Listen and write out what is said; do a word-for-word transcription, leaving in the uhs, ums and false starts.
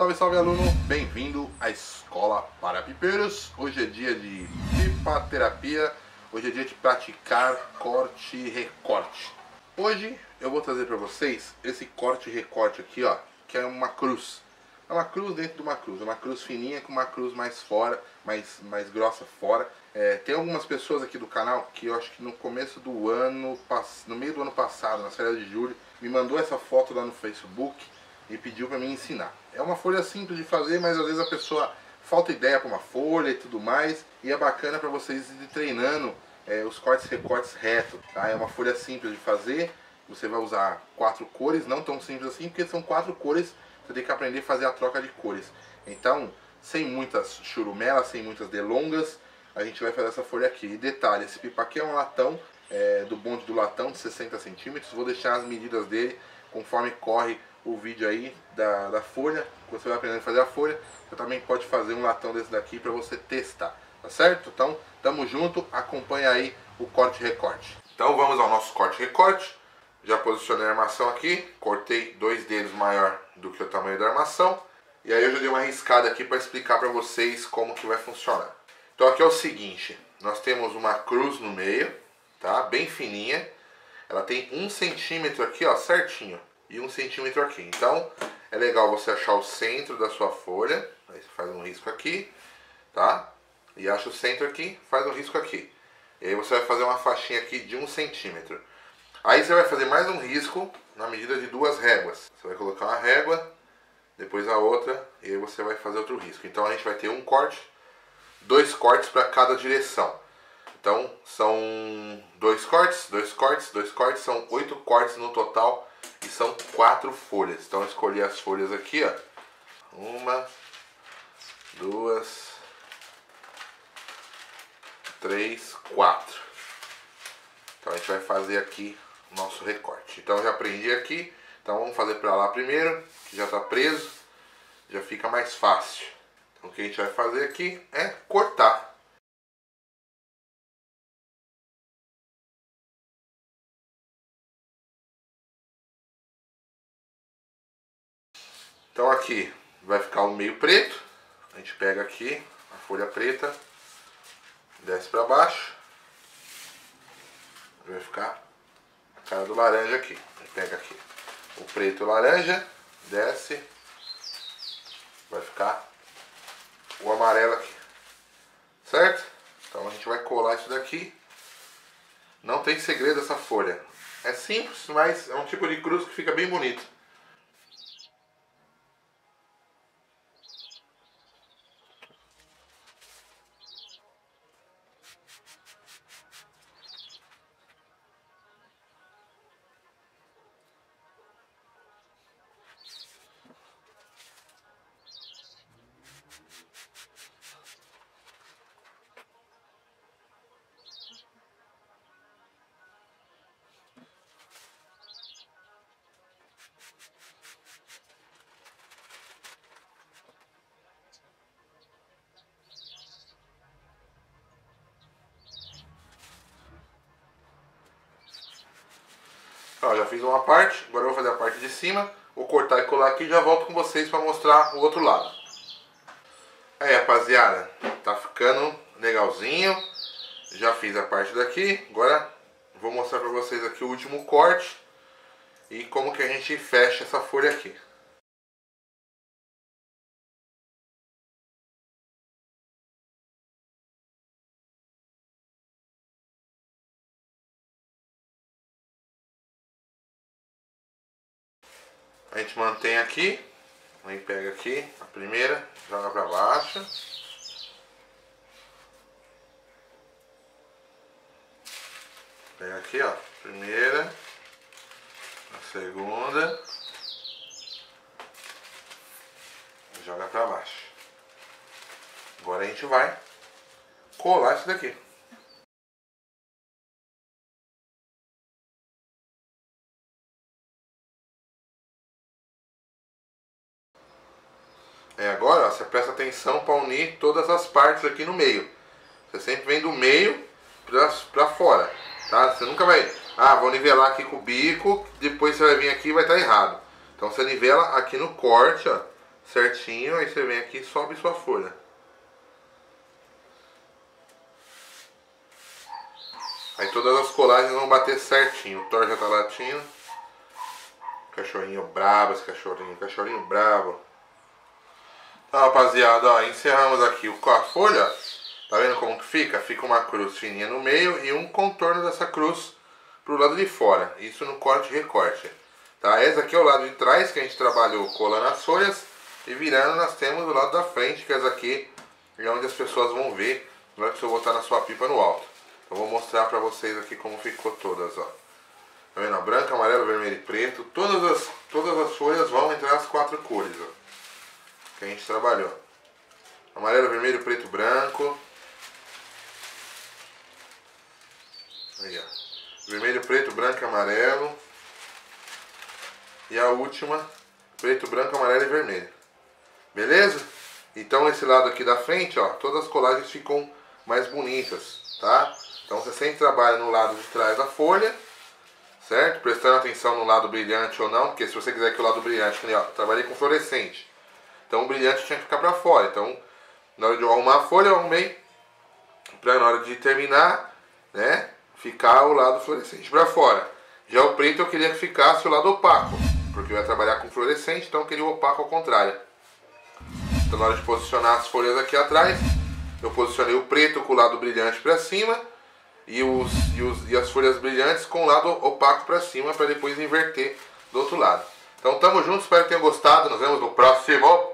Salve, salve aluno! Bem-vindo à Escola para Pipeiros. Hoje é dia de pipaterapia, hoje é dia de praticar corte e recorte. Hoje eu vou trazer para vocês esse corte e recorte aqui, ó, que é uma cruz. É uma cruz dentro de uma cruz, é uma cruz fininha com uma cruz mais fora, mais, mais grossa fora. É, tem algumas pessoas aqui do canal que eu acho que no começo do ano, no meio do ano passado, nas férias de julho, me mandou essa foto lá no Facebook e pediu para mim ensinar. É uma folha simples de fazer, mas às vezes a pessoa falta ideia para uma folha e tudo mais, e é bacana para vocês ir treinando é, os cortes e recortes reto, tá? É uma folha simples de fazer, você vai usar quatro cores, não tão simples assim, porque são quatro cores, você tem que aprender a fazer a troca de cores. Então, sem muitas churumelas, sem muitas delongas, a gente vai fazer essa folha aqui. E detalhe, esse pipa aqui é um latão, é, do bonde do latão, de sessenta centímetros, vou deixar as medidas dele conforme corre o vídeo aí da, da folha. Você vai aprendendo a fazer a folha, você também pode fazer um latão desse daqui para você testar, tá certo? Então, tamo junto, acompanha aí o corte e recorte. Então vamos ao nosso corte e recorte. Já posicionei a armação aqui, cortei dois dedos maior do que o tamanho da armação. E aí eu já dei uma riscada aqui para explicar para vocês como que vai funcionar. Então aqui é o seguinte, nós temos uma cruz no meio, tá? Bem fininha. Ela tem um centímetro aqui, ó, certinho. E um centímetro aqui. Então é legal você achar o centro da sua folha. Aí você faz um risco aqui, tá? E acha o centro aqui, faz um risco aqui. E aí você vai fazer uma faixinha aqui de um centímetro. Aí você vai fazer mais um risco na medida de duas réguas. Você vai colocar uma régua, depois a outra, e aí você vai fazer outro risco. Então a gente vai ter um corte, dois cortes para cada direção. Então são dois cortes, dois cortes, dois cortes, são oito cortes no total e são quatro folhas. Então eu escolhi as folhas aqui, ó. Uma, duas, três, quatro. Então a gente vai fazer aqui o nosso recorte. Então eu já prendi aqui, então vamos fazer para lá primeiro, que já está preso, já fica mais fácil. Então o que a gente vai fazer aqui é cortar. Então aqui vai ficar o meio preto, a gente pega aqui a folha preta, desce para baixo, vai ficar a cara do laranja aqui. A gente pega aqui o preto e o laranja, desce, vai ficar o amarelo aqui, certo? Então a gente vai colar isso daqui. Não tem segredo essa folha, é simples, mas é um tipo de cruz que fica bem bonito. Ó, já fiz uma parte, agora eu vou fazer a parte de cima, vou cortar e colar aqui e já volto com vocês para mostrar o outro lado. Aí, rapaziada, tá ficando legalzinho, já fiz a parte daqui, agora vou mostrar para vocês aqui o último corte e como que a gente fecha essa folha aqui. A gente mantém aqui, aí pega aqui a primeira, joga para baixo. Pega aqui, ó, primeira, a segunda, joga para baixo. Agora a gente vai colar isso daqui. É, agora ó, você presta atenção para unir todas as partes aqui no meio. Você sempre vem do meio para fora, tá? Você nunca vai, ah, vou nivelar aqui com o bico, depois você vai vir aqui e vai estar errado. Então você nivela aqui no corte, ó, certinho, aí você vem aqui e sobe sua folha. Aí todas as colagens vão bater certinho. O Thor já tá latindo. Cachorrinho brabo esse cachorrinho, cachorrinho brabo. Tá, rapaziada, ó, encerramos aqui com a folha. Tá vendo como que fica? Fica uma cruz fininha no meio e um contorno dessa cruz pro lado de fora. Isso no corte e recorte. Tá? Esse aqui é o lado de trás que a gente trabalhou colando as folhas. E virando nós temos o lado da frente, que essa aqui é onde as pessoas vão ver na hora que eu botar na sua pipa no alto. Eu vou mostrar pra vocês aqui como ficou todas, ó. Tá vendo? Branco, amarelo, vermelho e preto. Todas as, todas as folhas vão entrar as quatro cores, ó, que a gente trabalhou. Amarelo, vermelho, preto, branco. Aí, ó. Vermelho, preto, branco e amarelo. E a última, preto, branco, amarelo e vermelho. Beleza? Então esse lado aqui da frente, ó, todas as colagens ficam mais bonitas, tá? Então você sempre trabalha no lado de trás da folha, certo? Prestando atenção no lado brilhante ou não, porque se você quiser que o lado brilhante, ó, trabalhei com fluorescente. Então o brilhante tinha que ficar pra fora. Então, na hora de eu arrumar a folha, eu arrumei pra na hora de terminar, né, ficar o lado fluorescente pra fora. Já o preto eu queria que ficasse o lado opaco, porque eu ia trabalhar com fluorescente, então eu queria o opaco ao contrário. Então na hora de posicionar as folhas aqui atrás, eu posicionei o preto com o lado brilhante pra cima e, os, e, os, e as folhas brilhantes com o lado opaco pra cima, para depois inverter do outro lado. Então tamo junto, espero que tenham gostado, nos vemos no próximo